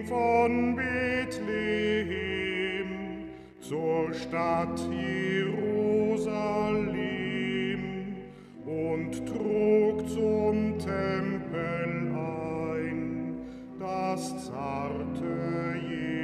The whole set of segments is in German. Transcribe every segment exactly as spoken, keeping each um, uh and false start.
von Bethlehem zur Stadt Jerusalem und trug zum Tempel ein das zarte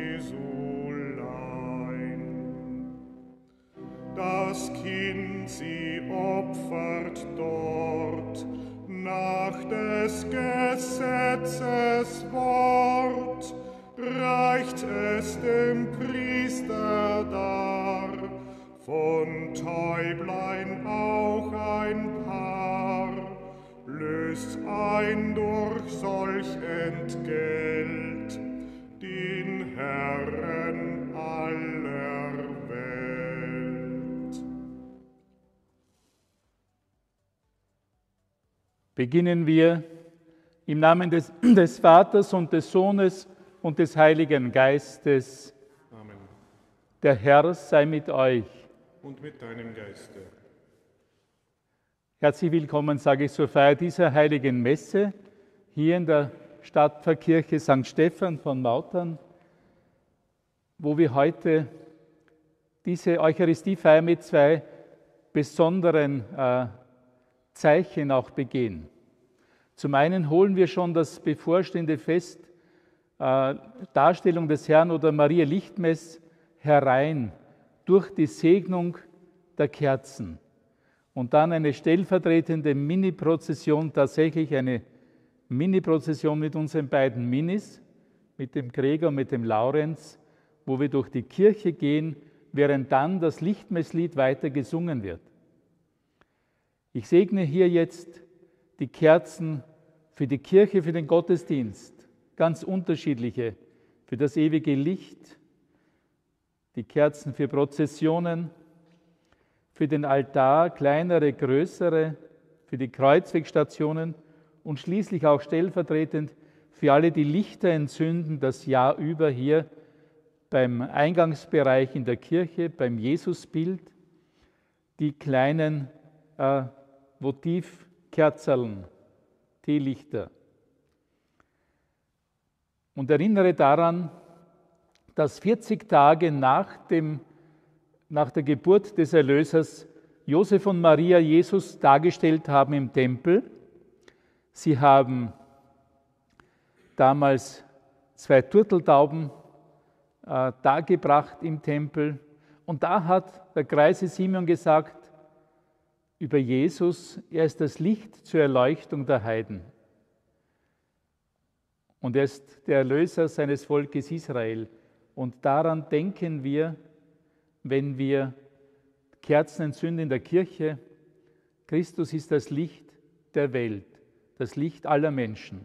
Jesulein. Das Kind sie opfert dort nach des Gesetzes Wort, reicht es dem Priester dar, von Täublein auch ein Paar, löst ein durch solch Entgelt den Herren aller Welt. Beginnen wir im Namen des, des Vaters und des Sohnes und des Heiligen Geistes. Amen. Der Herr sei mit euch. Und mit deinem Geiste. Herzlich willkommen, sage ich, zur Feier dieser heiligen Messe hier in der Stadtpfarrkirche Sankt Stephan von Mautern, wo wir heute diese Eucharistiefeier mit zwei besonderen äh, Zeichen auch begehen. Zum einen holen wir schon das bevorstehende Fest äh, Darstellung des Herrn oder Maria Lichtmess herein durch die Segnung der Kerzen und dann eine stellvertretende Mini-Prozession, tatsächlich eine Mini-Prozession mit unseren beiden Minis, mit dem Gregor und mit dem Laurenz, wo wir durch die Kirche gehen, während dann das Lichtmesslied weiter gesungen wird. Ich segne hier jetzt die Kerzen für die Kirche, für den Gottesdienst, ganz unterschiedliche, für das ewige Licht, die Kerzen für Prozessionen, für den Altar, kleinere, größere, für die Kreuzwegstationen und schließlich auch stellvertretend für alle, die Lichter entzünden, das Jahr über hier beim Eingangsbereich in der Kirche, beim Jesusbild, die kleinen äh, Votivkerzerln, Teelichter. Und erinnere daran, dass vierzig Tage nach, dem, nach der Geburt des Erlösers Josef und Maria Jesus dargestellt haben im Tempel. Sie haben damals zwei Turteltauben äh, dargebracht im Tempel. Und da hat der greise Simeon gesagt über Jesus, er ist das Licht zur Erleuchtung der Heiden. Und er ist der Erlöser seines Volkes Israel. Und daran denken wir, wenn wir Kerzen entzünden in der Kirche. Christus ist das Licht der Welt, das Licht aller Menschen.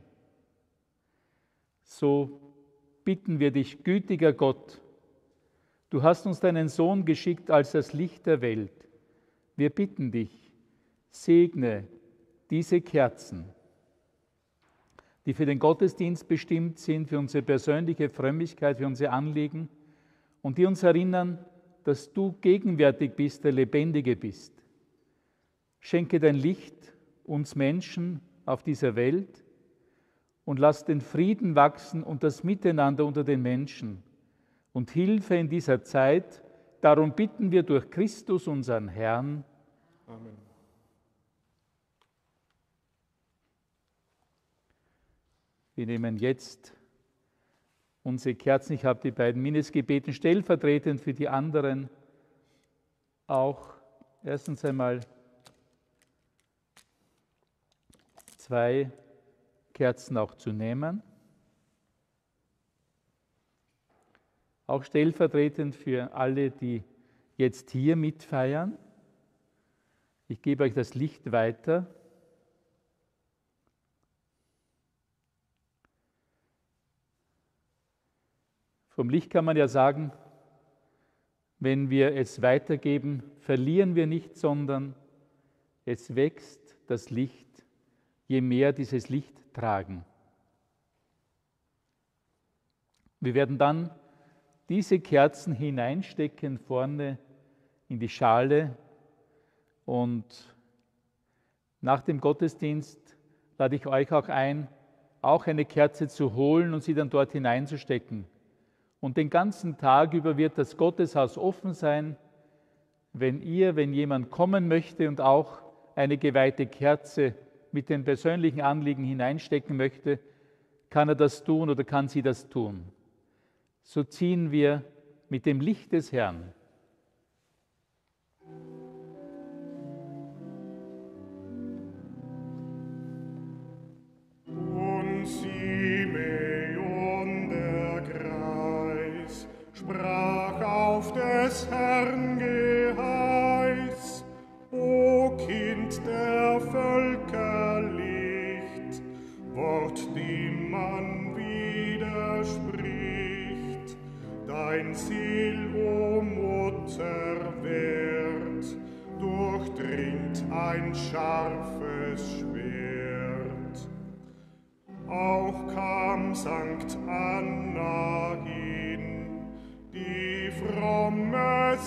So bitten wir dich, gütiger Gott, du hast uns deinen Sohn geschickt als das Licht der Welt. Wir bitten dich, segne diese Kerzen, die für den Gottesdienst bestimmt sind, für unsere persönliche Frömmigkeit, für unsere Anliegen und die uns erinnern, dass du gegenwärtig bist, der Lebendige bist. Schenke dein Licht uns Menschen auf dieser Welt und lass den Frieden wachsen und das Miteinander unter den Menschen und Hilfe in dieser Zeit. Darum bitten wir durch Christus, unseren Herrn. Amen. Wir nehmen jetzt unsere Kerzen. Ich habe die beiden Minis gebeten, stellvertretend für die anderen auch erstens einmal zwei Kerzen auch zu nehmen. Auch stellvertretend für alle, die jetzt hier mitfeiern. Ich gebe euch das Licht weiter. Vom Licht kann man ja sagen, wenn wir es weitergeben, verlieren wir nicht, sondern es wächst das Licht, je mehr dieses Licht tragen. Wir werden dann diese Kerzen hineinstecken vorne in die Schale und nach dem Gottesdienst lade ich euch auch ein, auch eine Kerze zu holen und sie dann dort hineinzustecken. Und den ganzen Tag über wird das Gotteshaus offen sein, wenn ihr, wenn jemand kommen möchte und auch eine geweihte Kerze mit den persönlichen Anliegen hineinstecken möchte, kann er das tun oder kann sie das tun. So ziehen wir mit dem Licht des Herrn. Und Simeon der Greis sprach auf des Herrn Geheiß: O Kind der Völker Licht, Wort, dem man widerspricht, dein Ziel, o Mutter, wert, durchdringt ein scharfes Schwert. Auch kam Sankt Anna hin, die fromme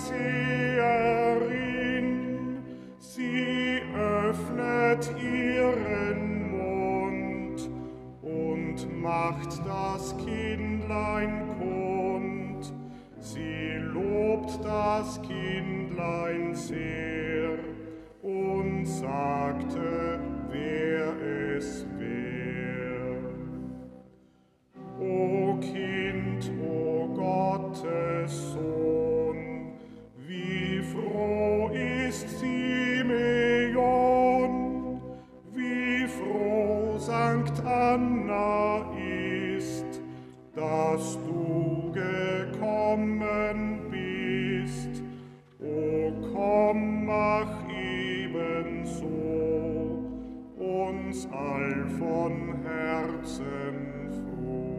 Seherin. Sie öffnet ihren Mund und macht das Kindlein kund. Sie lobt das Kindlein sehr und sagte, wer es wär. O Kind, o Gottes Sohn, wie froh ist Simeon, wie froh Sankt Anna ist, dass du gekommen bist. O komm, mach ebenso uns all von Herzen froh.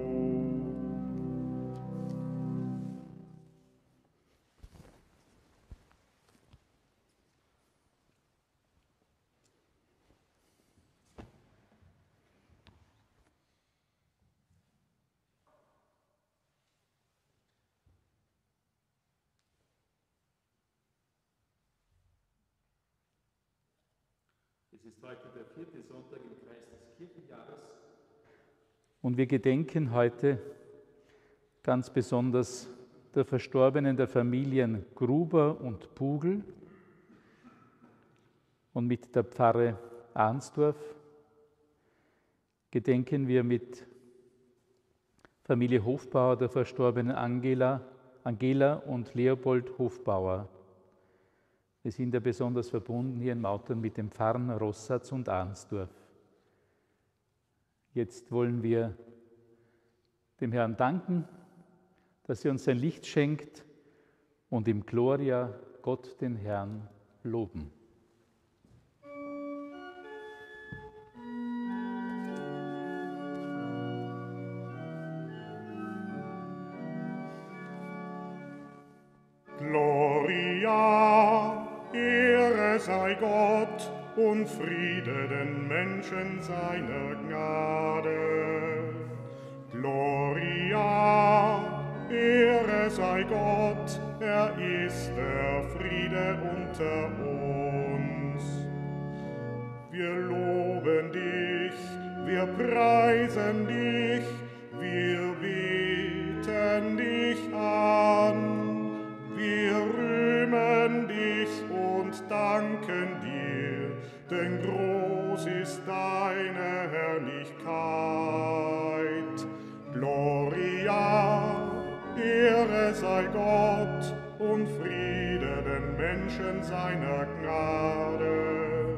Es ist heute der vierte Sonntag im Kreis des Kirchenjahres. Und wir gedenken heute ganz besonders der Verstorbenen der Familien Gruber und Pugel und mit der Pfarre Arnsdorf gedenken wir mit Familie Hofbauer der verstorbenen Angela, Angela und Leopold Hofbauer. Wir sind ja besonders verbunden hier in Mautern mit den Pfarren Rossatz und Arnsdorf. Jetzt wollen wir dem Herrn danken, dass er uns sein Licht schenkt und im Gloria Gott den Herrn loben. Gloria, Ehre sei Gott und Friede den Menschen seiner Gnade. Gloria, Ehre sei Gott, er ist der Friede unter uns. Wir loben dich, wir preisen dich, wir beten dich an. Wir rühmen dich und danken dir, denn groß ist deine Herrlichkeit. Gloria, Ehre sei Gott und Friede den Menschen seiner Gnade.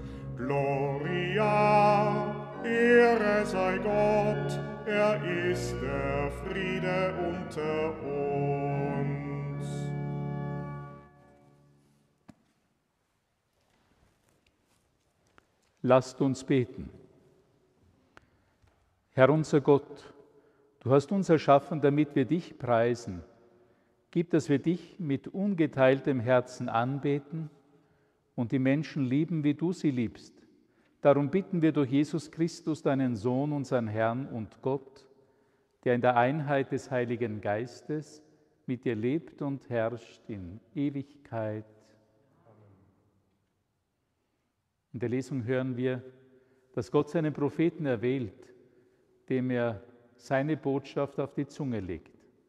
Gloria, Ehre sei Gott, er ist der Friede unter uns. Lasst uns beten. Herr unser Gott, du hast uns erschaffen, damit wir dich preisen. Gib, dass wir dich mit ungeteiltem Herzen anbeten und die Menschen lieben, wie du sie liebst. Darum bitten wir durch Jesus Christus, deinen Sohn, unseren Herrn und Gott, der in der Einheit des Heiligen Geistes mit dir lebt und herrscht in Ewigkeit. In der Lesung hören wir, dass Gott seinen Propheten erwählt, dem er seine Botschaft auf die Zunge legt.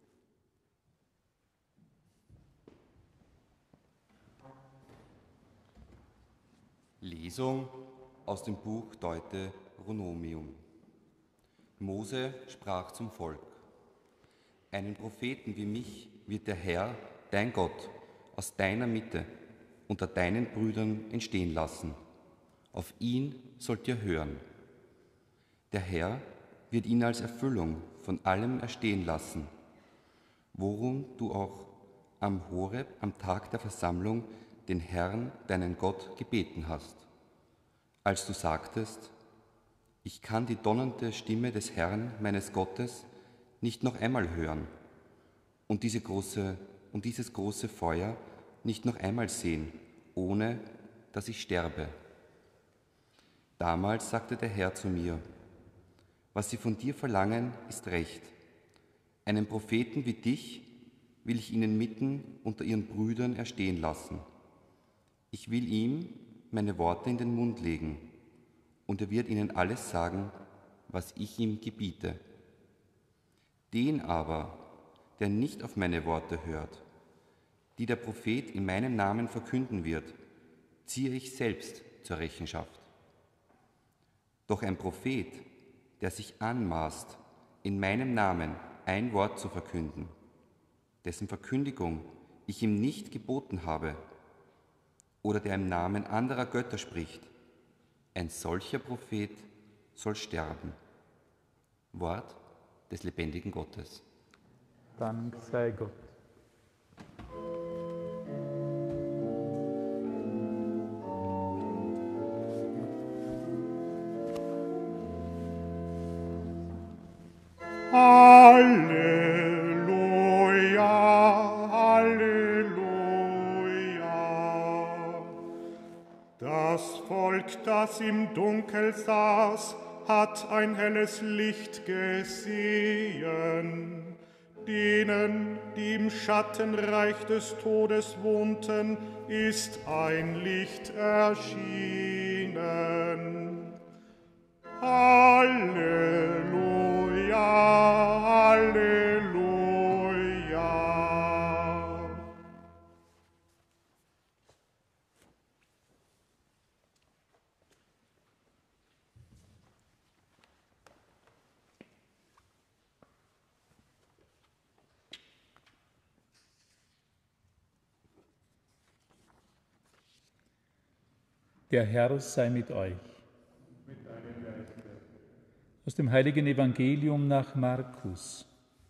Lesung aus dem Buch Deuteronomium. Mose sprach zum Volk: Einen Propheten wie mich wird der Herr, dein Gott, aus deiner Mitte unter deinen Brüdern entstehen lassen. Auf ihn sollt ihr hören. Der Herr wird ihn als Erfüllung von allem erstehen lassen, worum du auch am Horeb, am Tag der Versammlung, den Herrn, deinen Gott, gebeten hast, als du sagtest: Ich kann die donnernde Stimme des Herrn, meines Gottes, nicht noch einmal hören und, diese große, und dieses große Feuer nicht noch einmal sehen, ohne dass ich sterbe. Damals sagte der Herr zu mir: Was sie von dir verlangen, ist recht. Einen Propheten wie dich will ich ihnen mitten unter ihren Brüdern erstehen lassen. Ich will ihm meine Worte in den Mund legen, und er wird ihnen alles sagen, was ich ihm gebiete. Den aber, der nicht auf meine Worte hört, die der Prophet in meinem Namen verkünden wird, ziehe ich selbst zur Rechenschaft. Doch ein Prophet, der sich anmaßt, in meinem Namen ein Wort zu verkünden, dessen Verkündigung ich ihm nicht geboten habe, oder der im Namen anderer Götter spricht, ein solcher Prophet soll sterben. Wort des lebendigen Gottes. Dank sei Gott. Halleluja, Halleluja. Das Volk, das im Dunkel saß, hat ein helles Licht gesehen. Denen, die im Schattenreich des Todes wohnten, ist ein Licht erschienen. Halleluja, Halleluja. Der Herr sei mit euch. Aus dem heiligen Evangelium nach Markus.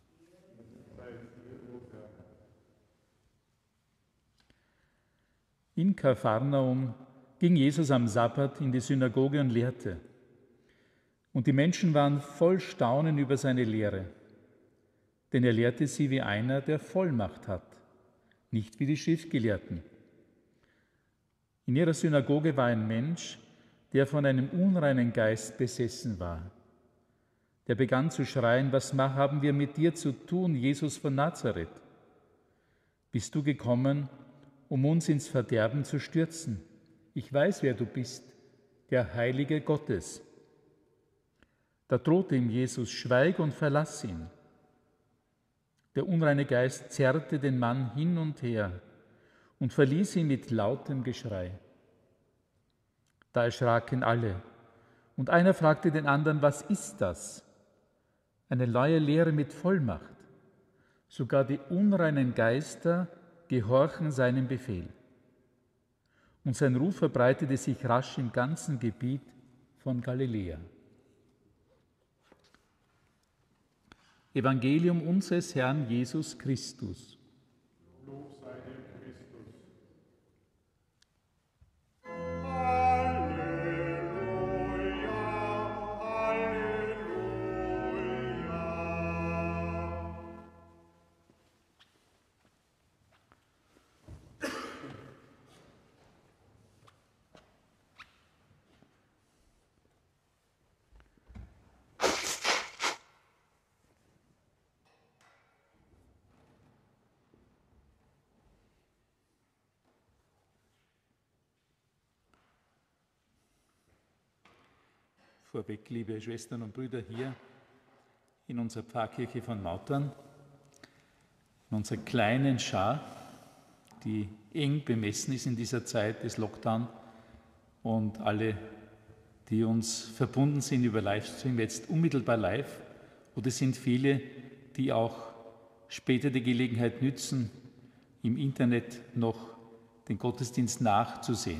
In Kapharnaum ging Jesus am Sabbat in die Synagoge und lehrte. Und die Menschen waren voll Staunen über seine Lehre. Denn er lehrte sie wie einer, der Vollmacht hat, nicht wie die Schriftgelehrten. In ihrer Synagoge war ein Mensch, der von einem unreinen Geist besessen war. Der begann zu schreien: Was haben wir mit dir zu tun, Jesus von Nazareth? Bist du gekommen, um uns ins Verderben zu stürzen? Ich weiß, wer du bist, der Heilige Gottes. Da drohte ihm Jesus: Schweig und verlass ihn. Der unreine Geist zerrte den Mann hin und her und verließ ihn mit lautem Geschrei. Da erschraken alle, und einer fragte den anderen: Was ist das? Eine neue Lehre mit Vollmacht. Sogar die unreinen Geister gehorchen seinem Befehl. Und sein Ruf verbreitete sich rasch im ganzen Gebiet von Galiläa. Evangelium unseres Herrn Jesus Christus. Lob sei dem Christus. Vorweg, liebe Schwestern und Brüder hier in unserer Pfarrkirche von Mautern, in unserer kleinen Schar, die eng bemessen ist in dieser Zeit des Lockdown, und alle, die uns verbunden sind über Livestream, jetzt unmittelbar live, oder es sind viele, die auch später die Gelegenheit nützen, im Internet noch den Gottesdienst nachzusehen.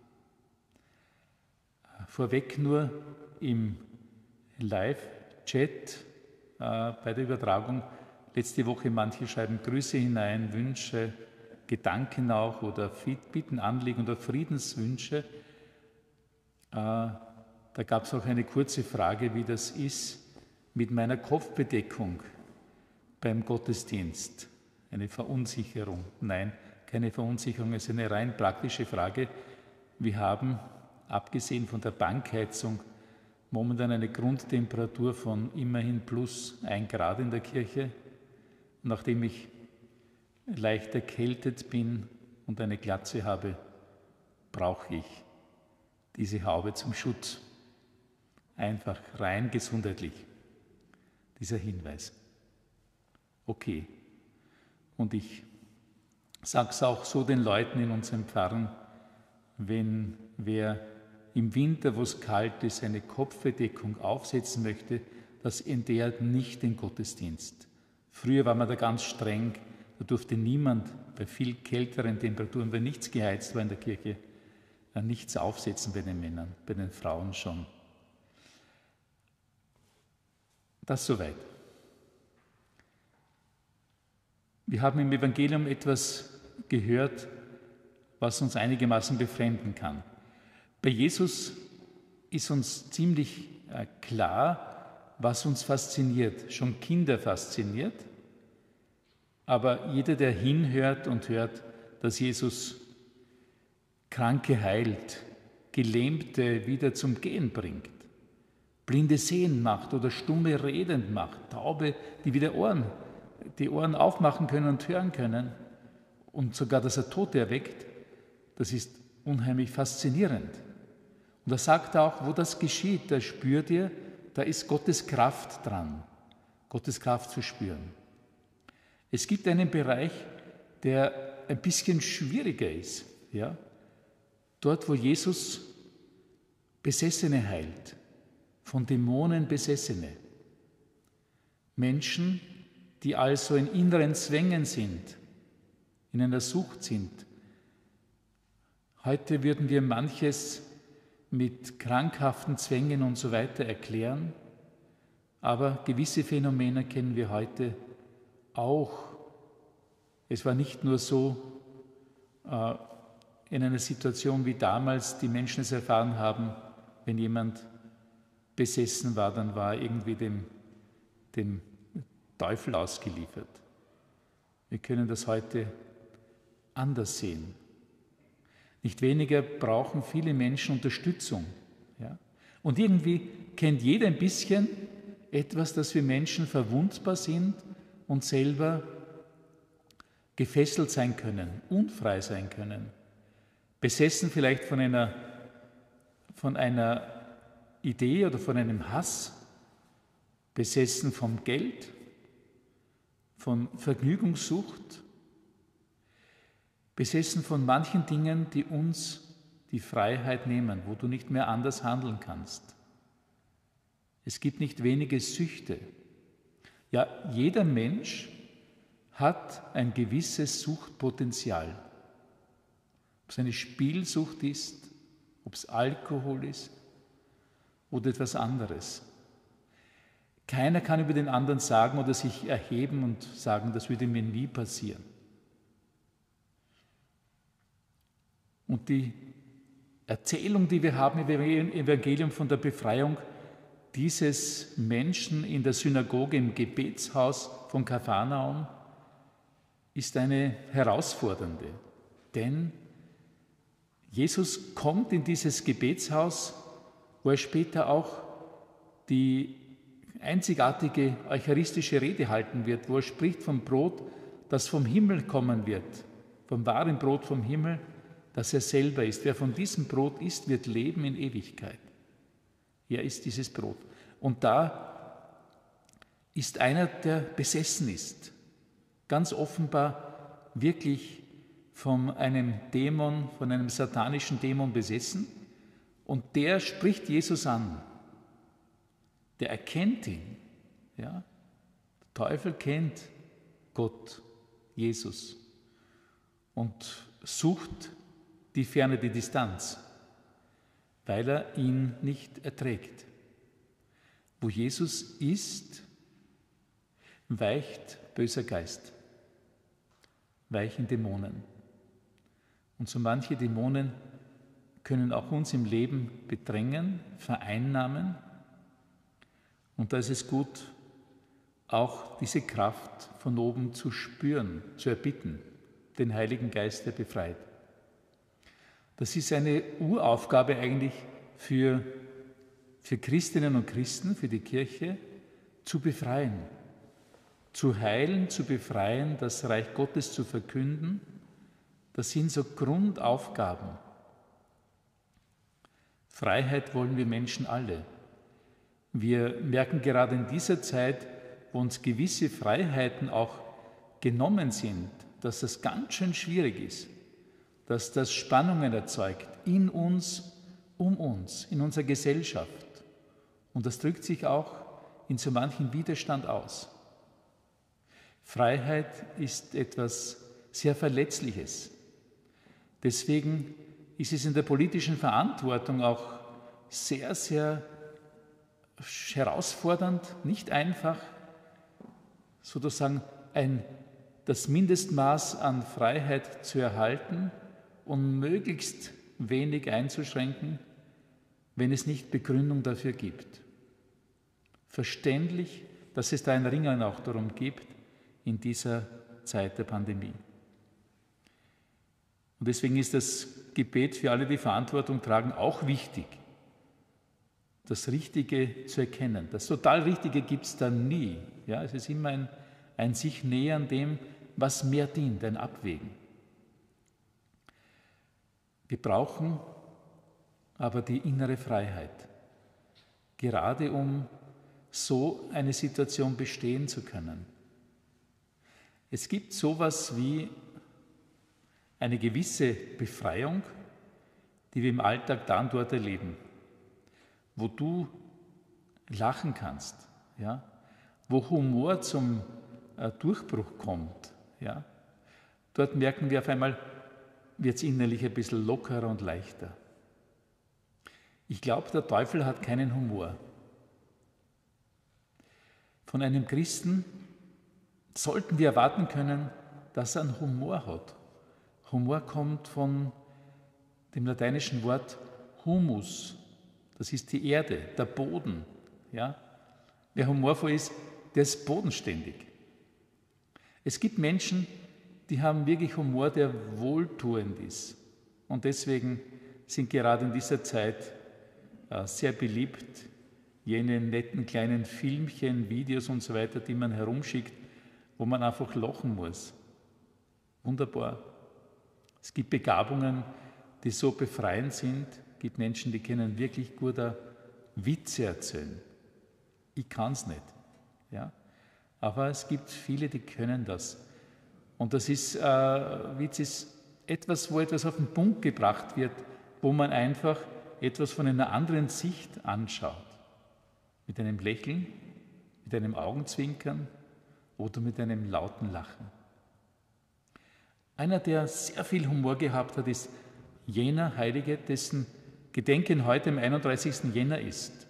Vorweg nur im Live-Chat äh, bei der Übertragung letzte Woche, manche schreiben Grüße hinein, Wünsche, Gedanken auch oder Bitten, Anliegen oder Friedenswünsche. Äh, da gab es auch eine kurze Frage, wie das ist mit meiner Kopfbedeckung beim Gottesdienst. Eine Verunsicherung? Nein, keine Verunsicherung, es ist eine rein praktische Frage. Wir haben, abgesehen von der Bankheizung, momentan eine Grundtemperatur von immerhin plus ein Grad in der Kirche. Nachdem ich leicht erkältet bin und eine Glatze habe, brauche ich diese Haube zum Schutz. Einfach rein gesundheitlich, dieser Hinweis. Okay. Und ich sage es auch so den Leuten in unseren Pfarren, wenn wer im Winter, wo es kalt ist, eine Kopfbedeckung aufsetzen möchte, das entehrt nicht den Gottesdienst. Früher war man da ganz streng, da durfte niemand bei viel kälteren Temperaturen, wenn nichts geheizt war in der Kirche, nichts aufsetzen bei den Männern, bei den Frauen schon. Das soweit. Wir haben im Evangelium etwas gehört, was uns einigermaßen befremden kann. Bei Jesus ist uns ziemlich äh, klar, was uns fasziniert, schon Kinder fasziniert, aber jeder, der hinhört und hört, dass Jesus Kranke heilt, Gelähmte wieder zum Gehen bringt, Blinde sehen macht oder Stumme redend macht, Taube, die wieder Ohren, die Ohren aufmachen können und hören können und sogar, dass er Tote erweckt, das ist unheimlich faszinierend. Und er sagt auch, wo das geschieht, da spürt ihr, da ist Gottes Kraft dran, Gottes Kraft zu spüren. Es gibt einen Bereich, der ein bisschen schwieriger ist, ja? Dort, wo Jesus Besessene heilt, von Dämonen Besessene. Menschen, die also in inneren Zwängen sind, in einer Sucht sind. Heute würden wir manches mit krankhaften Zwängen und so weiter erklären, aber gewisse Phänomene kennen wir heute auch. Es war nicht nur so äh, in einer Situation wie damals, die Menschen es erfahren haben, wenn jemand besessen war, dann war er irgendwie dem, dem Teufel ausgeliefert. Wir können das heute anders sehen. Nicht weniger brauchen viele Menschen Unterstützung. Ja? Und irgendwie kennt jeder ein bisschen etwas, dass wir Menschen verwundbar sind und selber gefesselt sein können, unfrei sein können. Besessen vielleicht von einer, von einer Idee oder von einem Hass, besessen vom Geld, von Vergnügungssucht, besessen von manchen Dingen, die uns die Freiheit nehmen, wo du nicht mehr anders handeln kannst. Es gibt nicht wenige Süchte. Ja, jeder Mensch hat ein gewisses Suchtpotenzial. Ob es eine Spielsucht ist, ob es Alkohol ist oder etwas anderes. Keiner kann über den anderen sagen oder sich erheben und sagen, das würde mir nie passieren. Und die Erzählung, die wir haben im Evangelium von der Befreiung dieses Menschen in der Synagoge im Gebetshaus von Kapharnaum, ist eine herausfordernde. Denn Jesus kommt in dieses Gebetshaus, wo er später auch die einzigartige eucharistische Rede halten wird, wo er spricht vom Brot, das vom Himmel kommen wird, vom wahren Brot vom Himmel, das er selber ist. Wer von diesem Brot isst, wird leben in Ewigkeit. Er ist dieses Brot. Und da ist einer, der besessen ist, ganz offenbar wirklich von einem Dämon, von einem satanischen Dämon besessen, und der spricht Jesus an. Der erkennt ihn. Ja? Der Teufel kennt Gott, Jesus, und sucht die Ferne, die Distanz, weil er ihn nicht erträgt. Wo Jesus ist, weicht böser Geist, weichen Dämonen. Und so manche Dämonen können auch uns im Leben bedrängen, vereinnahmen. Und da ist es gut, auch diese Kraft von oben zu spüren, zu erbitten, den Heiligen Geist, der befreit. Das ist eine Uraufgabe eigentlich für, für Christinnen und Christen, für die Kirche, zu befreien, zu heilen, zu befreien, das Reich Gottes zu verkünden. Das sind so Grundaufgaben. Freiheit wollen wir Menschen alle. Wir merken gerade in dieser Zeit, wo uns gewisse Freiheiten auch genommen sind, dass das ganz schön schwierig ist, dass das Spannungen erzeugt in uns, um uns, in unserer Gesellschaft. Und das drückt sich auch in so manchem Widerstand aus. Freiheit ist etwas sehr Verletzliches. Deswegen ist es in der politischen Verantwortung auch sehr, sehr herausfordernd, nicht einfach, sozusagen ein, das Mindestmaß an Freiheit zu erhalten und möglichst wenig einzuschränken, wenn es nicht Begründung dafür gibt. Verständlich, dass es da ein Ringen auch darum gibt in dieser Zeit der Pandemie. Und deswegen ist das Gebet für alle, die Verantwortung tragen, auch wichtig, das Richtige zu erkennen. Das total Richtige gibt es da nie. Ja, es ist immer ein, ein sich nähern dem, was mehr dient, ein Abwägen. Wir brauchen aber die innere Freiheit, gerade um so eine Situation bestehen zu können. Es gibt sowas wie eine gewisse Befreiung, die wir im Alltag da und dort erleben, wo du lachen kannst, ja? Wo Humor zum äh, Durchbruch kommt. Ja? Dort merken wir auf einmal, wird es innerlich ein bisschen lockerer und leichter. Ich glaube, der Teufel hat keinen Humor. Von einem Christen sollten wir erwarten können, dass er einen Humor hat. Humor kommt von dem lateinischen Wort humus. Das ist die Erde, der Boden. Ja? Wer humorvoll ist, der ist bodenständig. Es gibt Menschen, die haben wirklich Humor, der wohltuend ist. Und deswegen sind gerade in dieser Zeit äh, sehr beliebt jene netten kleinen Filmchen, Videos und so weiter, die man herumschickt, wo man einfach lachen muss. Wunderbar. Es gibt Begabungen, die so befreiend sind. Es gibt Menschen, die können wirklich gut Witze erzählen. Ich kann es nicht. Ja? Aber es gibt viele, die können das. Und das ist, äh, Witz ist etwas, wo etwas auf den Punkt gebracht wird, wo man einfach etwas von einer anderen Sicht anschaut. Mit einem Lächeln, mit einem Augenzwinkern oder mit einem lauten Lachen. Einer, der sehr viel Humor gehabt hat, ist jener Heilige, dessen Gedenken heute am einunddreißigsten Jänner ist.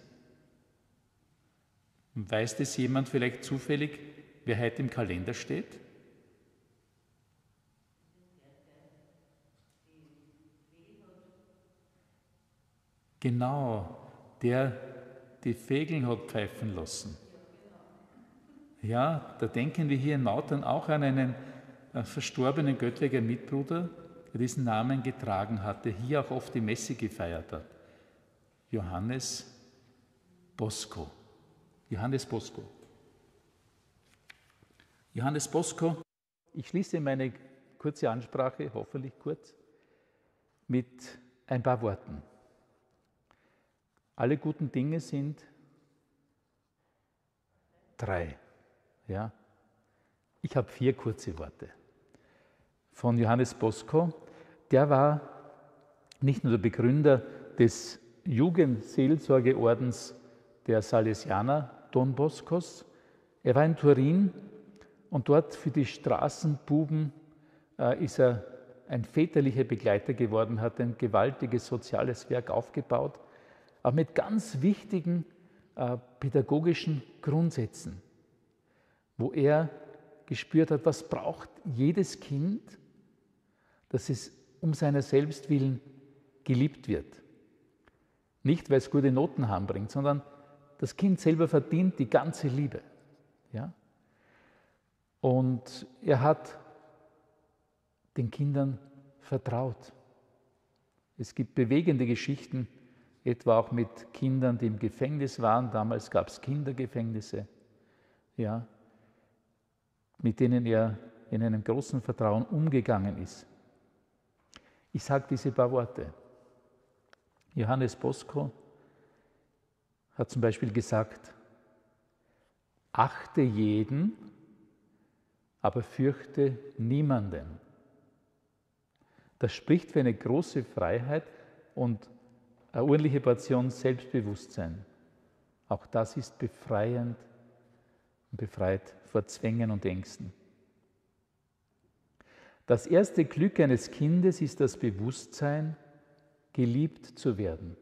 Weiß das jemand vielleicht zufällig, wer heute im Kalender steht? Genau, der die Vegeln hat pfeifen lassen. Ja, da denken wir hier in Mautern auch an einen äh, verstorbenen Göttlicher Mitbruder, der diesen Namen getragen hat, der hier auch oft die Messe gefeiert hat. Johannes Bosco. Johannes Bosco. Johannes Bosco, ich schließe meine kurze Ansprache, hoffentlich kurz, mit ein paar Worten. Alle guten Dinge sind drei. Ja? Ich habe vier kurze Worte von Johannes Bosco. Der war nicht nur der Begründer des Jugendseelsorgeordens der Salesianer Don Boscos, er war in Turin und dort für die Straßenbuben äh, ist er ein väterlicher Begleiter geworden, hat ein gewaltiges soziales Werk aufgebaut, aber mit ganz wichtigen äh, pädagogischen Grundsätzen, wo er gespürt hat, was braucht jedes Kind, dass es um seiner selbst willen geliebt wird. Nicht, weil es gute Noten heimbringt, sondern das Kind selber verdient die ganze Liebe. Ja? Und er hat den Kindern vertraut. Es gibt bewegende Geschichten, etwa auch mit Kindern, die im Gefängnis waren. Damals gab es Kindergefängnisse, ja, mit denen er in einem großen Vertrauen umgegangen ist. Ich sage diese paar Worte. Johannes Bosco hat zum Beispiel gesagt, achte jeden, aber fürchte niemanden. Das spricht für eine große Freiheit und eine ordentliche Portion Selbstbewusstsein. Auch das ist befreiend und befreit vor Zwängen und Ängsten. Das erste Glück eines Kindes ist das Bewusstsein, geliebt zu werden.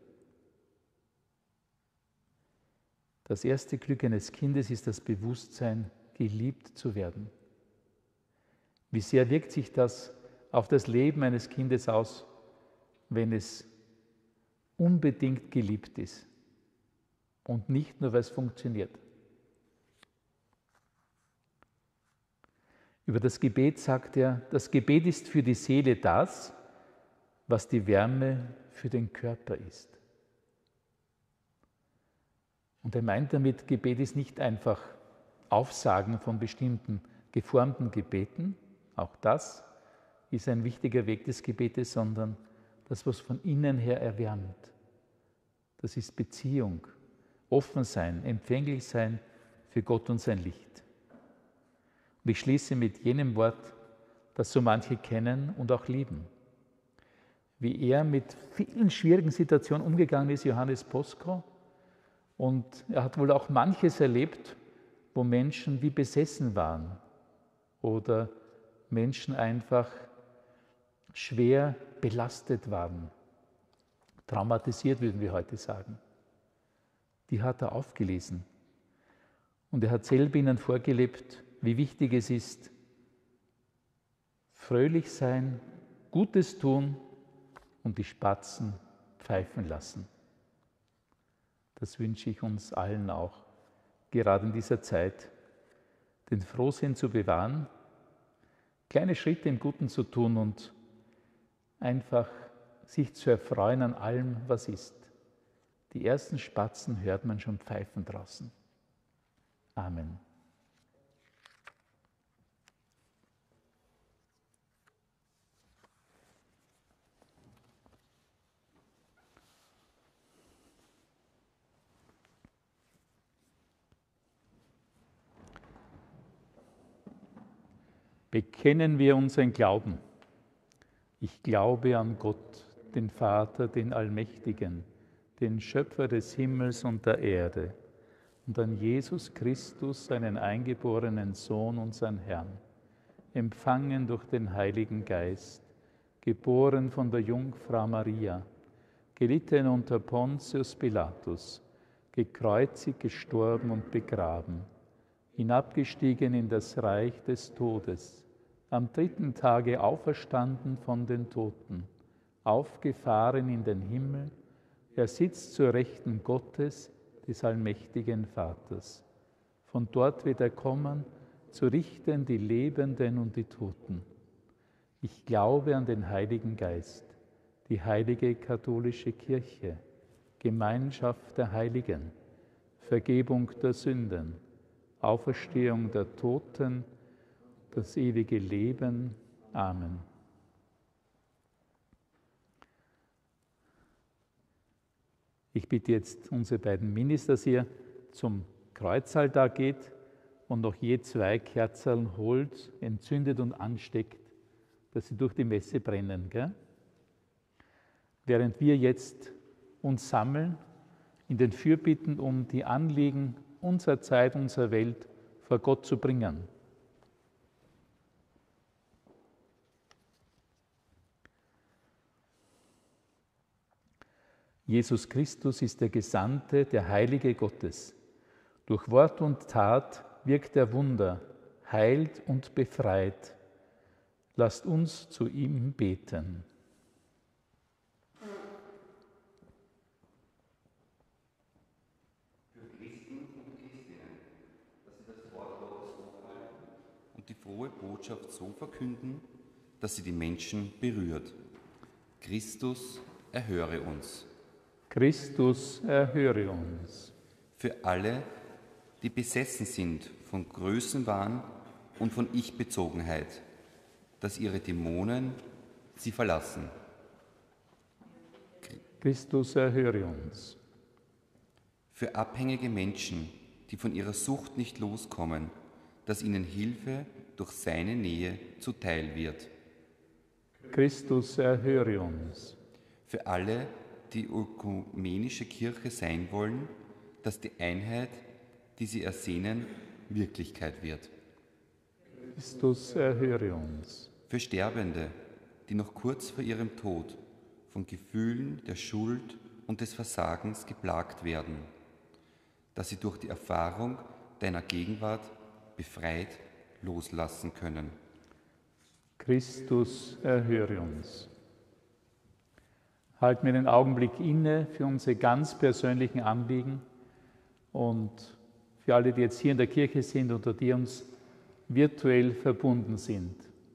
Das erste Glück eines Kindes ist das Bewusstsein, geliebt zu werden. Wie sehr wirkt sich das auf das Leben eines Kindes aus, wenn es unbedingt geliebt ist und nicht nur, weil es funktioniert. Über das Gebet sagt er, das Gebet ist für die Seele das, was die Wärme für den Körper ist. Und er meint damit, Gebet ist nicht einfach Aufsagen von bestimmten geformten Gebeten, auch das ist ein wichtiger Weg des Gebetes, sondern das, was von innen her erwärmt. Das ist Beziehung, offen sein, empfänglich sein für Gott und sein Licht. Und ich schließe mit jenem Wort, das so manche kennen und auch lieben. Wie er mit vielen schwierigen Situationen umgegangen ist, Johannes Bosco. Und er hat wohl auch manches erlebt, wo Menschen wie besessen waren oder Menschen einfach schwer belastet waren, traumatisiert, würden wir heute sagen. Die hat er aufgelesen. Und er hat selber ihnen vorgelebt, wie wichtig es ist, fröhlich sein, Gutes tun und die Spatzen pfeifen lassen. Das wünsche ich uns allen auch, gerade in dieser Zeit, den Frohsinn zu bewahren, kleine Schritte im Guten zu tun und einfach sich zu erfreuen an allem, was ist. Die ersten Spatzen hört man schon pfeifen draußen. Amen. Bekennen wir unseren Glauben. Ich glaube an Gott, den Vater, den Allmächtigen, den Schöpfer des Himmels und der Erde, und an Jesus Christus, seinen eingeborenen Sohn, unseren Herrn, empfangen durch den Heiligen Geist, geboren von der Jungfrau Maria, gelitten unter Pontius Pilatus, gekreuzigt, gestorben und begraben, hinabgestiegen in das Reich des Todes, am dritten Tage auferstanden von den Toten, aufgefahren in den Himmel, er sitzt zur Rechten Gottes, des allmächtigen Vaters. Von dort wird er kommen, zu richten die Lebenden und die Toten. Ich glaube an den Heiligen Geist, die heilige katholische Kirche, Gemeinschaft der Heiligen, Vergebung der Sünden, Auferstehung der Toten, das ewige Leben. Amen. Ich bitte jetzt unsere beiden Minis, dass ihr zum Kreuzaltar geht und noch je zwei Kerzen holt, entzündet und ansteckt, dass sie durch die Messe brennen. Gell? Während wir jetzt uns sammeln in den Fürbitten, um die Anliegen unserer Zeit, unserer Welt vor Gott zu bringen. Jesus Christus ist der Gesandte, der Heilige Gottes. Durch Wort und Tat wirkt er Wunder, heilt und befreit. Lasst uns zu ihm beten. Für Christen und Christinnen, dass sie das Wort Gottes hochhalten und die frohe Botschaft so verkünden, dass sie die Menschen berührt. Christus, erhöre uns. Christus, erhöre uns. Für alle, die besessen sind von Größenwahn und von Ich-Bezogenheit, dass ihre Dämonen sie verlassen. Christus, erhöre uns. Für abhängige Menschen, die von ihrer Sucht nicht loskommen, dass ihnen Hilfe durch seine Nähe zuteil wird. Christus, erhöre uns. Für alle, die ökumenische Kirche sein wollen, dass die Einheit, die sie ersehnen, Wirklichkeit wird. Christus, erhöre uns. Für Sterbende, die noch kurz vor ihrem Tod von Gefühlen der Schuld und des Versagens geplagt werden, dass sie durch die Erfahrung deiner Gegenwart befreit loslassen können. Christus, erhöre uns. Halten wir einen Augenblick inne für unsere ganz persönlichen Anliegen und für alle, die jetzt hier in der Kirche sind oder die uns virtuell verbunden sind.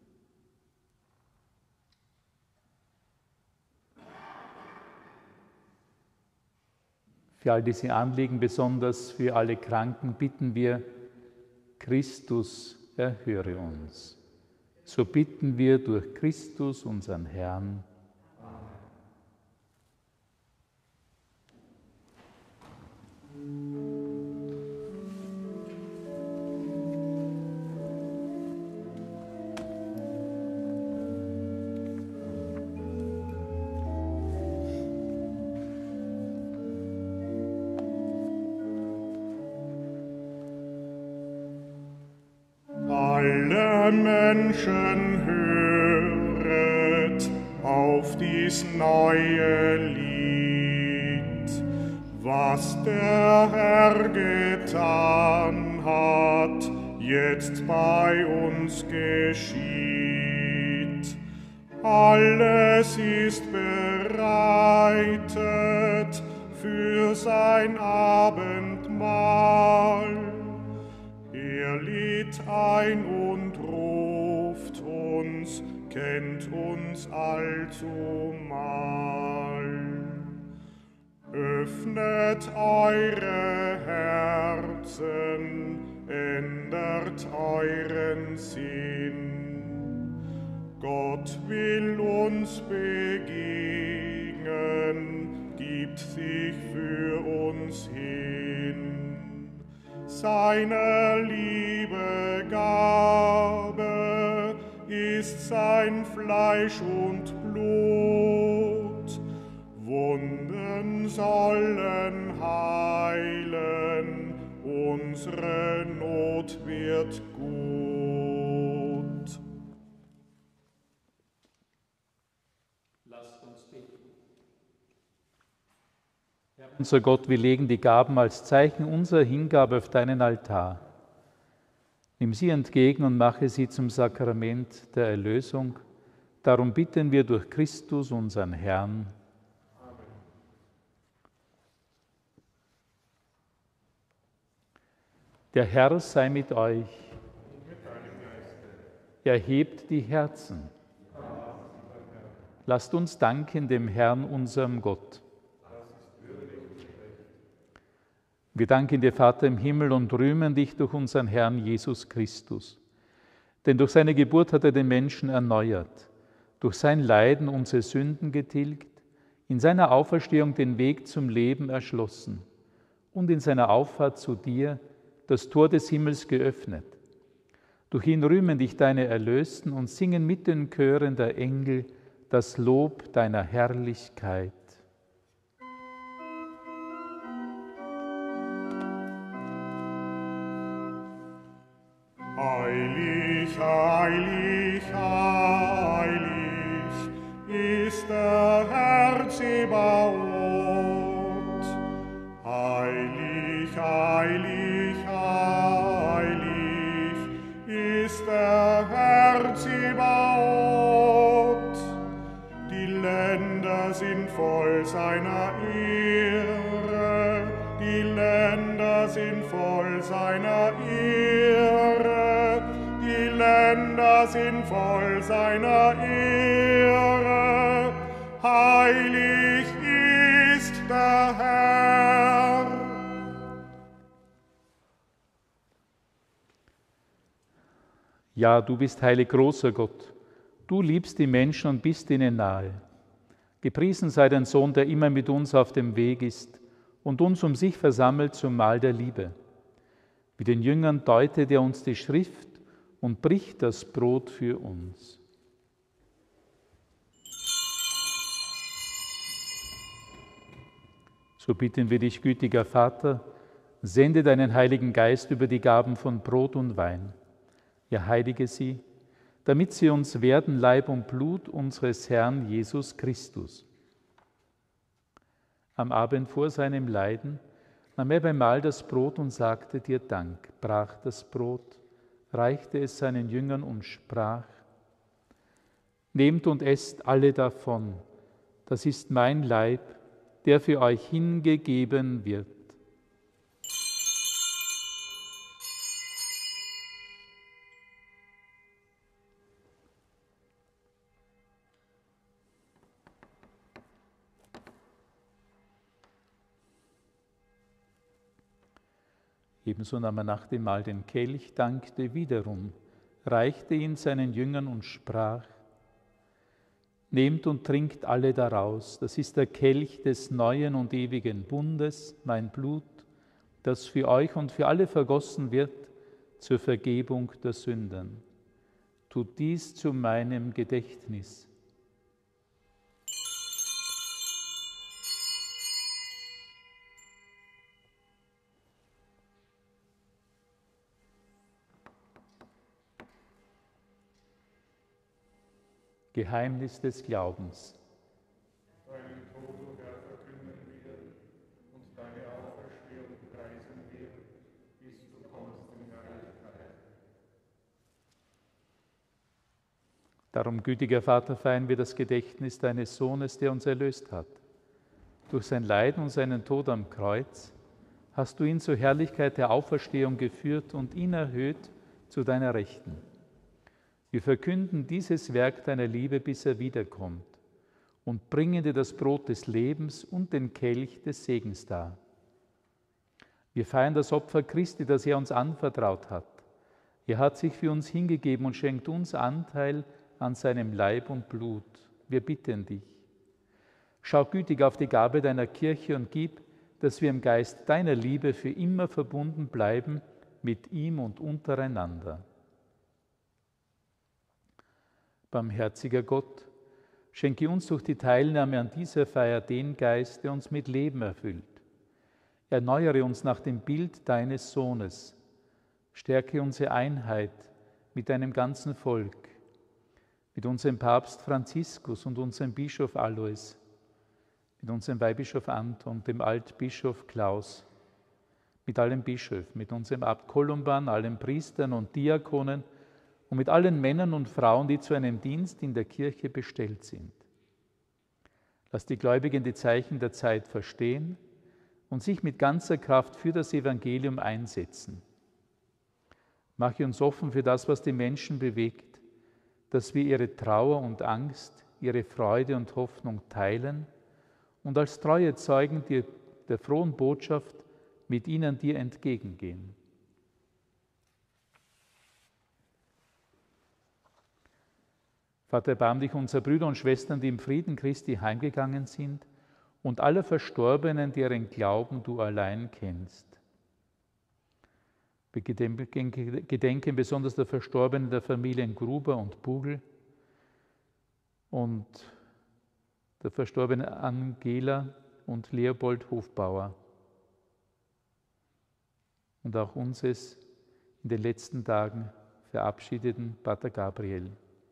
Für all diese Anliegen, besonders für alle Kranken, bitten wir, Christus, erhöre uns. So bitten wir durch Christus, unseren Herrn. Alle Menschen höret auf dies neue Lied, was der Herr getan hat, jetzt bei uns geschieht. Alles ist bereitet für sein Abendmahl. Er lädt ein und ruft uns, kennt uns allzumal. Öffnet eure Herzen, ändert euren Sinn. Gott will uns begegnen, gibt sich für uns hin. Seine Liebe Gabe ist sein Fleisch und Blut. Wunden sollen heilen, unsere Not wird gut. Lasst uns beten. Herr unser Gott, wir legen die Gaben als Zeichen unserer Hingabe auf deinen Altar. Nimm sie entgegen und mache sie zum Sakrament der Erlösung. Darum bitten wir durch Christus, unseren Herrn. Der Herr sei mit euch. Erhebt die Herzen. Lasst uns danken dem Herrn, unserem Gott. Wir danken dir, Vater im Himmel, und rühmen dich durch unseren Herrn Jesus Christus. Denn durch seine Geburt hat er den Menschen erneuert, durch sein Leiden unsere Sünden getilgt, in seiner Auferstehung den Weg zum Leben erschlossen und in seiner Auffahrt zu dir das Tor des Himmels geöffnet. Durch ihn rühmen dich deine Erlösten und singen mit den Chören der Engel das Lob deiner Herrlichkeit. Heilig, heilig, heilig ist der Herr Zebaoth. Heilig, heilig, heilig ist der Herr Zebaoth. Die Länder sind voll seiner Ehre, die Länder sind voll seiner Ehre, die Länder sind voll seiner Ehre. Heilig ist der Herr. Ja, du bist heilig, großer Gott. Du liebst die Menschen und bist ihnen nahe. Gepriesen sei dein Sohn, der immer mit uns auf dem Weg ist und uns um sich versammelt zum Mahl der Liebe. Mit den Jüngern deutet er uns die Schrift und bricht das Brot für uns. So bitten wir dich, gütiger Vater, sende deinen Heiligen Geist über die Gaben von Brot und Wein. Ja, heilige sie, damit sie uns werden Leib und Blut unseres Herrn Jesus Christus. Am Abend vor seinem Leiden nahm er beim Mahl das Brot und sagte dir Dank, brach das Brot, reichte es seinen Jüngern und sprach: Nehmt und esst alle davon, das ist mein Leib, der für euch hingegeben wird. Ebenso nahm er nach dem Mahl den Kelch, dankte wiederum, reichte ihn seinen Jüngern und sprach: Nehmt und trinkt alle daraus, das ist der Kelch des neuen und ewigen Bundes, mein Blut, das für euch und für alle vergossen wird zur Vergebung der Sünden. Tut dies zu meinem Gedächtnis. Geheimnis des Glaubens. Deinen Tod, o Herr, verkünden wir und deine Auferstehung preisen wir, bis du kommst in Herrlichkeit. Darum, gütiger Vater, feiern wir das Gedächtnis deines Sohnes, der uns erlöst hat. Durch sein Leiden und seinen Tod am Kreuz hast du ihn zur Herrlichkeit der Auferstehung geführt und ihn erhöht zu deiner Rechten. Wir verkünden dieses Werk deiner Liebe, bis er wiederkommt, und bringen dir das Brot des Lebens und den Kelch des Segens dar. Wir feiern das Opfer Christi, das er uns anvertraut hat. Er hat sich für uns hingegeben und schenkt uns Anteil an seinem Leib und Blut. Wir bitten dich. Schau gütig auf die Gabe deiner Kirche und gib, dass wir im Geist deiner Liebe für immer verbunden bleiben mit ihm und untereinander. Barmherziger Gott, schenke uns durch die Teilnahme an dieser Feier den Geist, der uns mit Leben erfüllt. Erneuere uns nach dem Bild deines Sohnes. Stärke unsere Einheit mit deinem ganzen Volk, mit unserem Papst Franziskus und unserem Bischof Alois, mit unserem Weihbischof Anton, dem Altbischof Klaus, mit allen Bischöfen, mit unserem Abt Kolumban, allen Priestern und Diakonen, und mit allen Männern und Frauen, die zu einem Dienst in der Kirche bestellt sind. Lass die Gläubigen die Zeichen der Zeit verstehen und sich mit ganzer Kraft für das Evangelium einsetzen. Mache uns offen für das, was die Menschen bewegt, dass wir ihre Trauer und Angst, ihre Freude und Hoffnung teilen und als treue Zeugen der, der frohen Botschaft mit ihnen dir entgegengehen. Vater, erbarm dich unserer Brüder und Schwestern, die im Frieden Christi heimgegangen sind, und aller Verstorbenen, deren Glauben du allein kennst. Wir gedenken, gedenken besonders der Verstorbenen der Familien Gruber und Bugel und der verstorbenen Angela und Leopold Hofbauer. Und auch unseres in den letzten Tagen verabschiedeten Pater Gabriel.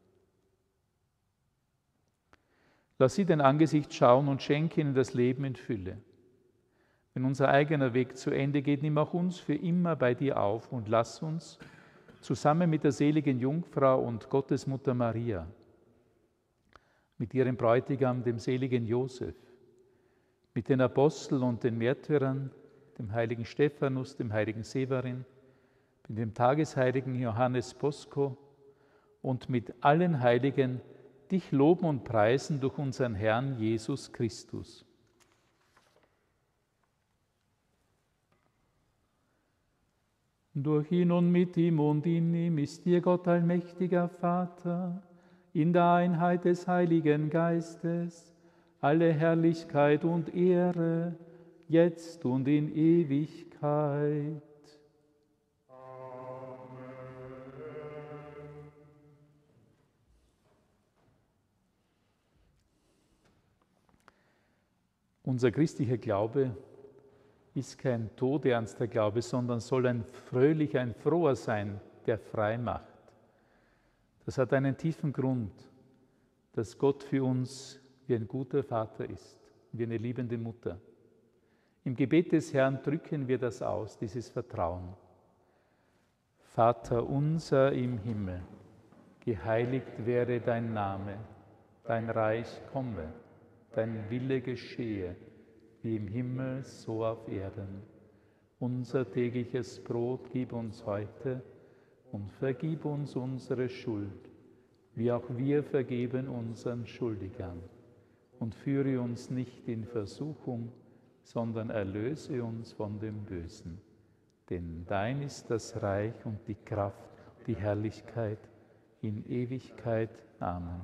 Lass sie dein Angesicht schauen und schenke ihnen das Leben in Fülle. Wenn unser eigener Weg zu Ende geht, nimm auch uns für immer bei dir auf und lass uns zusammen mit der seligen Jungfrau und Gottesmutter Maria, mit ihrem Bräutigam, dem seligen Josef, mit den Aposteln und den Märtyrern, dem heiligen Stephanus, dem heiligen Severin, mit dem tagesheiligen Johannes Bosco und mit allen Heiligen dich loben und preisen durch unseren Herrn Jesus Christus. Durch ihn und mit ihm und in ihm ist dir Gott allmächtiger Vater, in der Einheit des Heiligen Geistes, alle Herrlichkeit und Ehre, jetzt und in Ewigkeit. Amen. Unser christlicher Glaube ist kein todernster Glaube, sondern soll ein fröhlicher, ein froher sein, der frei macht. Das hat einen tiefen Grund, dass Gott für uns wie ein guter Vater ist, wie eine liebende Mutter. Im Gebet des Herrn drücken wir das aus, dieses Vertrauen. Vater unser im Himmel, geheiligt werde dein Name, dein Reich komme, dein Wille geschehe, wie im Himmel, so auf Erden. Unser tägliches Brot gib uns heute und vergib uns unsere Schuld, wie auch wir vergeben unseren Schuldigern. Und führe uns nicht in Versuchung, sondern erlöse uns von dem Bösen. Denn dein ist das Reich und die Kraft, die Herrlichkeit in Ewigkeit. Amen.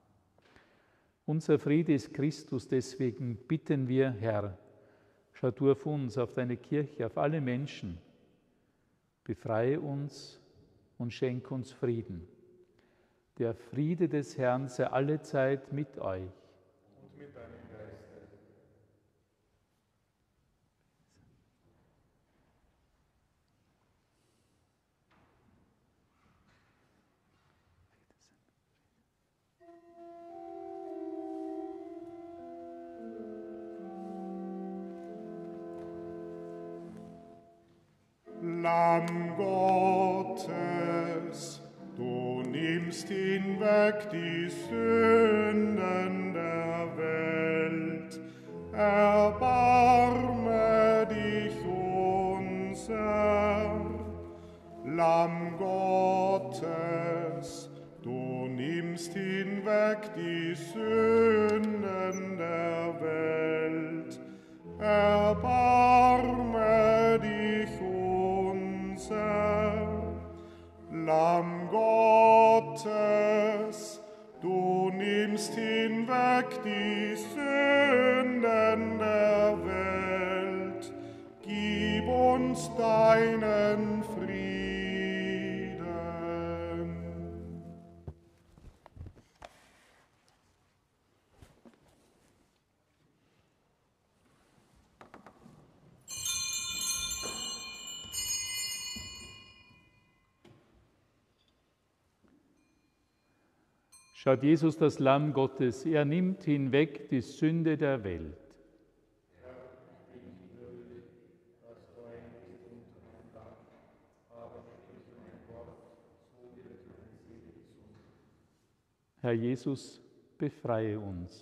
Unser Friede ist Christus, deswegen bitten wir, Herr, schau du auf uns, auf deine Kirche, auf alle Menschen. Befreie uns und schenk uns Frieden. Der Friede des Herrn sei allezeit mit euch. Und mit deinem Geiste. Lamm Gottes, du nimmst hinweg die Sünden der Welt, erbarme dich unser. Lamm Gottes, du nimmst hinweg die Sünden der Welt, erbarme dich unser. Lamm Gottes, du nimmst hinweg die Sünden der Welt, gib uns deinen Frieden. Schaut Jesus, das Lamm Gottes, er nimmt hinweg die Sünde der Welt. Herr Jesus, befreie uns.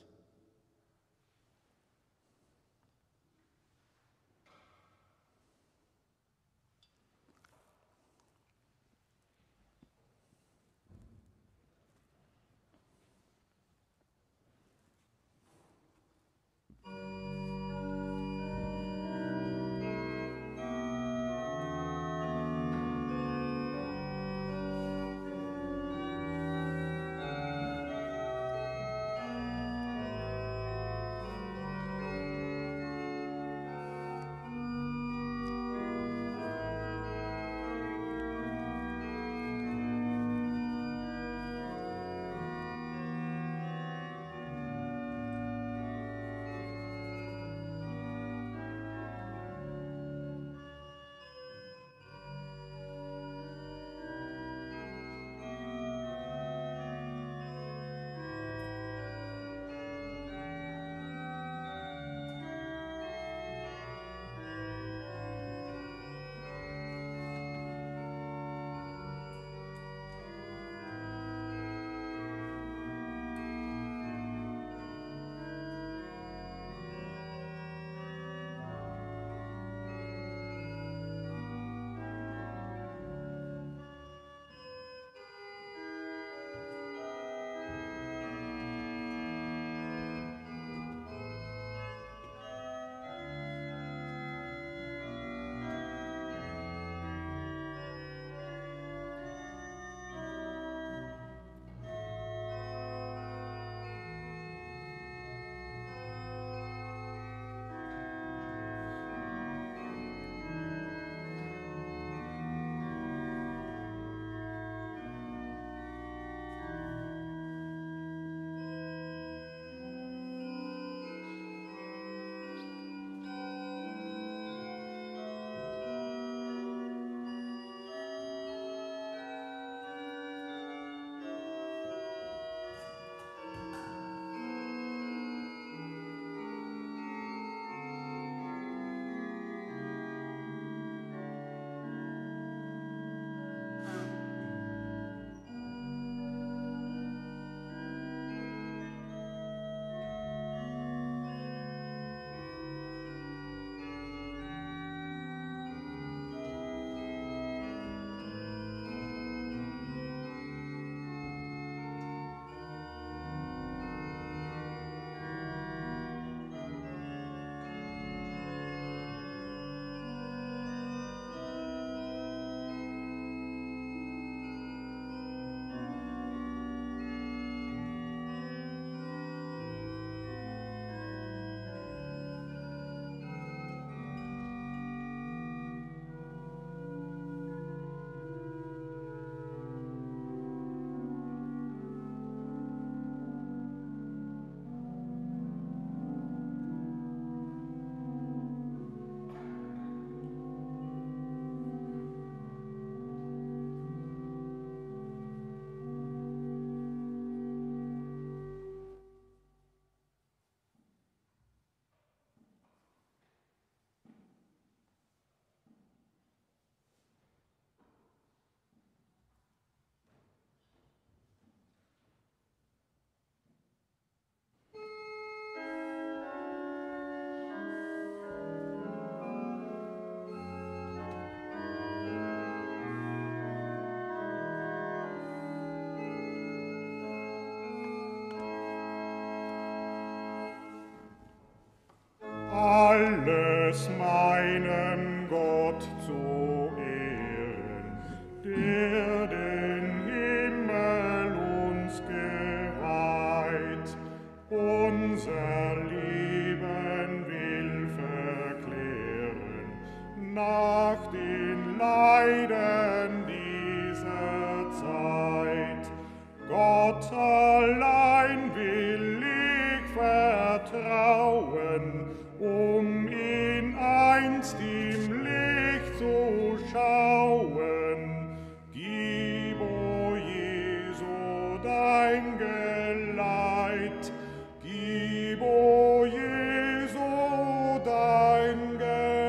unser Leben will verklären, nach den Leiden dieser Zeit. Gott allein will ich vertrauen, um ihn einst im Licht zu schauen. Gib, o Jesu, dein Geleit, gib, o Jesu, dein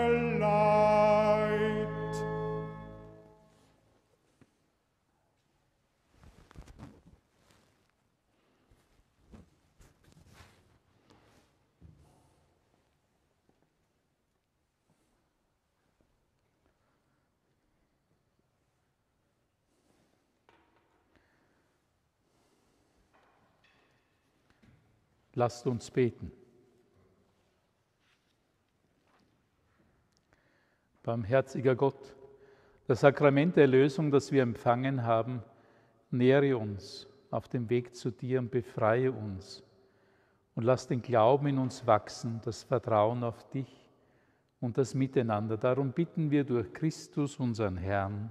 Geleit. Lasst uns beten. Barmherziger Gott, das Sakrament der Erlösung, das wir empfangen haben, nähre uns auf dem Weg zu dir und befreie uns. Und lass den Glauben in uns wachsen, das Vertrauen auf dich und das Miteinander. Darum bitten wir durch Christus, unseren Herrn.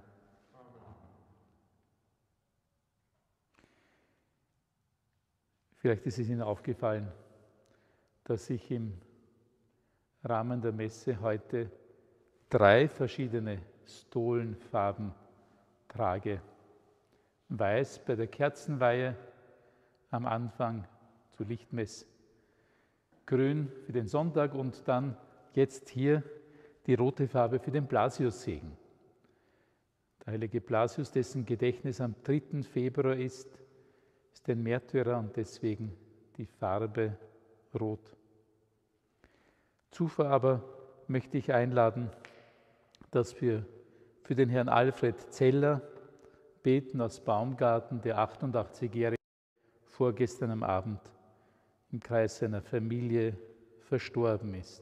Vielleicht ist es Ihnen aufgefallen, dass ich im Rahmen der Messe heute drei verschiedene Stolenfarben trage. Weiß bei der Kerzenweihe am Anfang zur Lichtmesse, grün für den Sonntag und dann jetzt hier die rote Farbe für den Blasiussegen. Der heilige Blasius, dessen Gedächtnis am dritten Februar ist, ist ein Märtyrer und deswegen die Farbe rot. Zuvor aber möchte ich einladen, dass wir für den Herrn Alfred Zeller beten aus Baumgarten, der achtundachtzigjährige vorgestern am Abend im Kreis seiner Familie verstorben ist.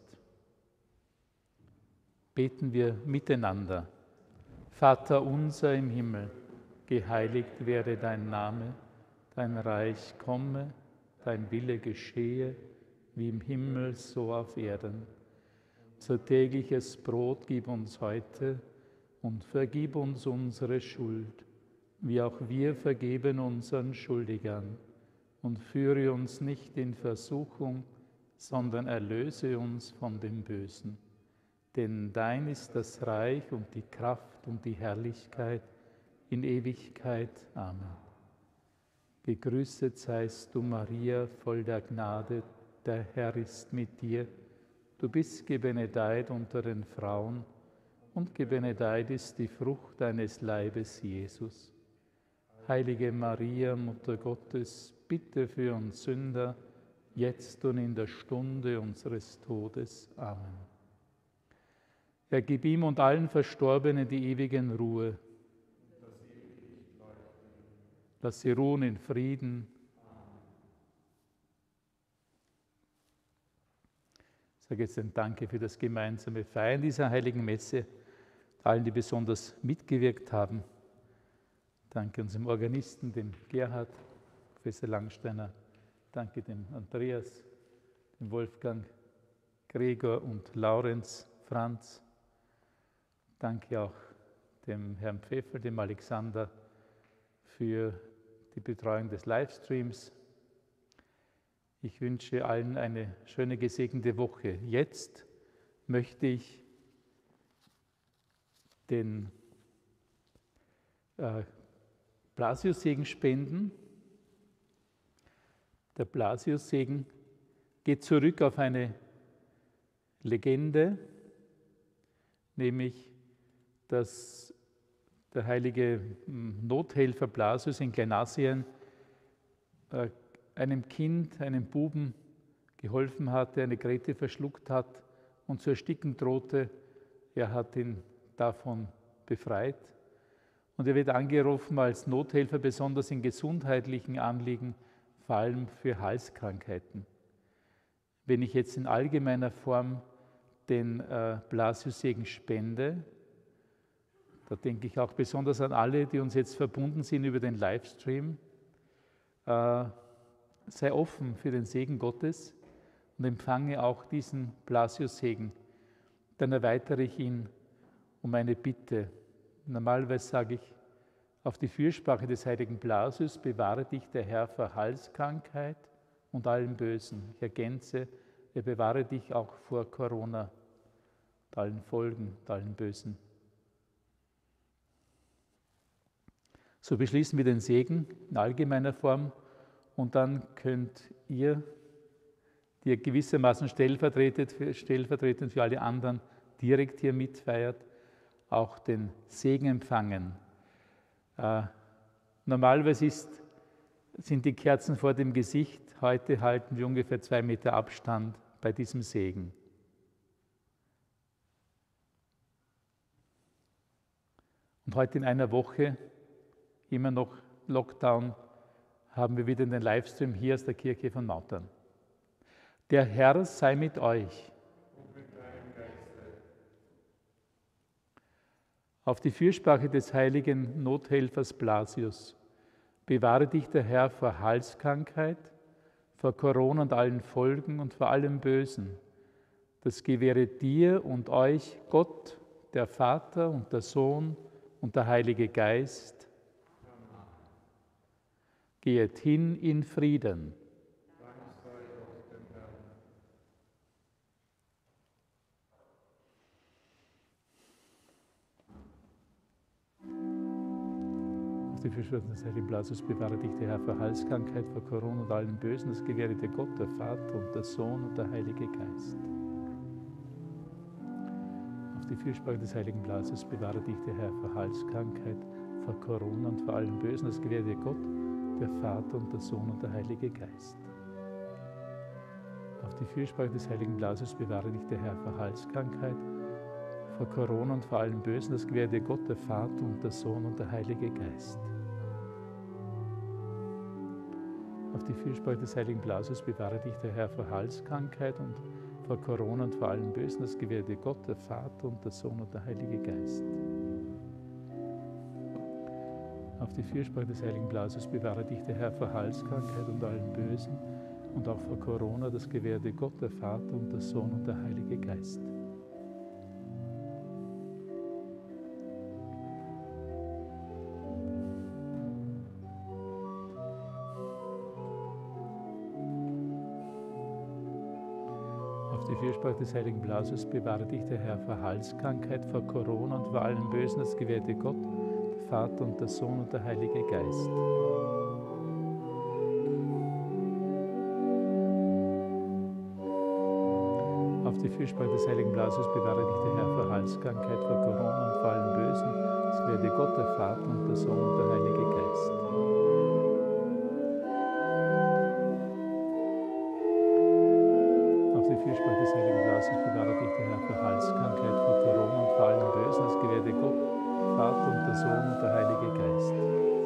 Beten wir miteinander. Vater unser im Himmel, geheiligt werde dein Name, dein Reich komme, dein Wille geschehe, wie im Himmel so auf Erden. Unser tägliches Brot gib uns heute und vergib uns unsere Schuld, wie auch wir vergeben unseren Schuldigern. Und führe uns nicht in Versuchung, sondern erlöse uns von dem Bösen. Denn dein ist das Reich und die Kraft und die Herrlichkeit in Ewigkeit. Amen. Gegrüßet seist du, Maria, voll der Gnade, der Herr ist mit dir. Du bist gebenedeit unter den Frauen und gebenedeit ist die Frucht deines Leibes, Jesus. Heilige Maria, Mutter Gottes, bitte für uns Sünder, jetzt und in der Stunde unseres Todes. Amen. Er gib ihm und allen Verstorbenen die ewigen Ruhe. Lass sie ruhen in Frieden. Ich sage jetzt ein Danke für das gemeinsame Feiern dieser heiligen Messe, allen, die besonders mitgewirkt haben. Danke unserem Organisten, dem Gerhard, Professor Langsteiner. Danke dem Andreas, dem Wolfgang, Gregor und Laurenz, Franz. Danke auch dem Herrn Pfeffel, dem Alexander, für die Betreuung des Livestreams. Ich wünsche allen eine schöne, gesegnete Woche. Jetzt möchte ich den äh, Blasiussegen spenden. Der Blasiussegen geht zurück auf eine Legende, nämlich dass der heilige Nothelfer Blasius in Kleinasien äh, einem Kind, einem Buben geholfen hat, der eine Krete verschluckt hat und zu ersticken drohte. Er hat ihn davon befreit. Und er wird angerufen als Nothelfer, besonders in gesundheitlichen Anliegen, vor allem für Halskrankheiten. Wenn ich jetzt in allgemeiner Form den äh, Blasiussegen spende, da denke ich auch besonders an alle, die uns jetzt verbunden sind über den Livestream, äh, sei offen für den Segen Gottes und empfange auch diesen Blasius-Segen. Dann erweitere ich ihn um eine Bitte. Normalerweise sage ich, auf die Fürsprache des heiligen Blasius bewahre dich der Herr vor Halskrankheit und allem Bösen. Ich ergänze, er bewahre dich auch vor Corona und allen Folgen und allen Bösen. So beschließen wir den Segen in allgemeiner Form und dann könnt ihr, die ihr gewissermaßen stellvertretend, stellvertretend für alle anderen direkt hier mitfeiert, auch den Segen empfangen. Äh, normalerweise ist, sind die Kerzen vor dem Gesicht, heute halten wir ungefähr zwei Meter Abstand bei diesem Segen. Und heute in einer Woche, immer noch Lockdown, haben wir wieder den Livestream hier aus der Kirche von Mautern. Der Herr sei mit euch. Und mit deinem Geiste. Auf die Fürsprache des heiligen Nothelfers Blasius bewahre dich der Herr vor Halskrankheit, vor Corona und allen Folgen und vor allem Bösen. Das gewähre dir und euch Gott, der Vater und der Sohn und der Heilige Geist. Gehet hin in Frieden. Dank sei Gott dem Herrn. Auf die Fürsprache des heiligen Blasius bewahre dich der Herr vor Halskrankheit, vor Corona und allen Bösen. Das gewähre dir Gott, der Vater und der Sohn und der Heilige Geist. Auf die Fürsprache des heiligen Blasius bewahre dich der Herr vor Halskrankheit, vor Corona und vor allen Bösen. Das gewähre dir Gott, der Vater und der Sohn und der Heilige Geist. Auf die Fürsprache des heiligen Blasius bewahre dich der Herr vor Halskrankheit, vor Corona und vor allen Bösen. Das gewähre dir Gott, der Vater und der Sohn und der Heilige Geist. Auf die Fürsprache des heiligen Blasius bewahre dich der Herr vor Halskrankheit und vor Corona und vor allen Bösen. Das gewähre dir Gott, der Vater und der Sohn und der Heilige Geist. Auf die Fürsprache des heiligen Blasius bewahre dich der Herr vor Halskrankheit und allen Bösen und auch vor Corona. Das gewähre dir Gott, der Vater und der Sohn und der Heilige Geist. Auf die Fürsprache des heiligen Blasius bewahre dich der Herr vor Halskrankheit, vor Corona und vor allen Bösen. Das gewähre dir Gott, der Vater und der Sohn und der Heilige Geist. Auf die Fürsprache des heiligen Blasius bewahre dich der Herr vor Halskrankheit, vor Corona und vor allen Bösen. Das gewähre dir Gott, der Vater und der Sohn und der Heilige Geist. Auf die Fürsprache des heiligen Blasius bewahre dich der Herr vor Halskrankheit, vor Corona und vor allen Bösen. Das gewähre dir Gott, der Vater und der Sohn und der Heilige Geist.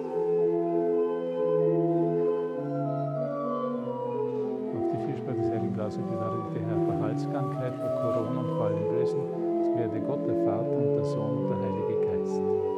Auf die Fürsprache des heiligen Blasius bewahre dich der Herr vor Halskrankheit, vor Corona und vor allen Bösen. Das gewähre dir Gott, der Vater und der Sohn und der Heilige Geist.